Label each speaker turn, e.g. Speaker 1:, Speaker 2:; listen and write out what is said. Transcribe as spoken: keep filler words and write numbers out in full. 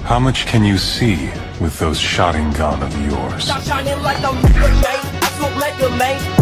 Speaker 1: How much can you see with those shotting gun of yours?
Speaker 2: Stop shining like a Mega Man. I smoke Mega Man.